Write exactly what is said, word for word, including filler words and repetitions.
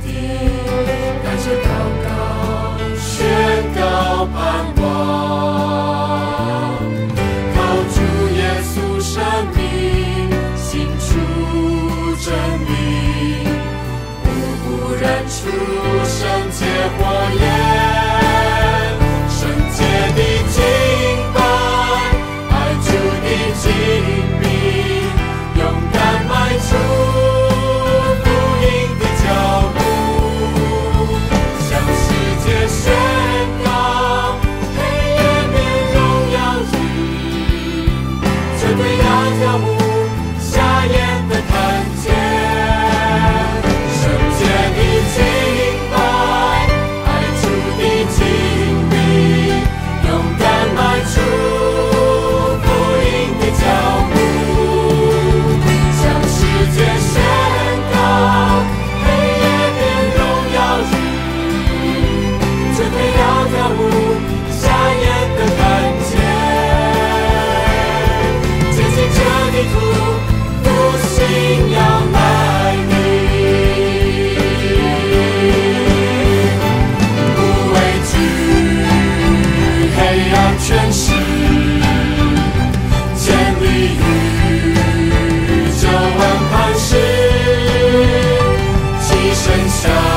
带着祷告宣告盼望，靠主耶稣生命行出真理，无不燃出圣洁火焰，圣洁的敬拜，爱主的敬明，勇敢迈出福音的脚步，向世界宣告黑夜变荣耀日，绝对要跳舞瞎眼的看见，圣洁的敬拜，爱主的敬明，勇敢迈出福音的脚步，向世界宣告黑夜变荣耀日，绝对要跳舞瞎眼的看见，竭尽这地图，复兴要来临，不畏惧黑暗权势，建立宇宙万磐石，齐声响。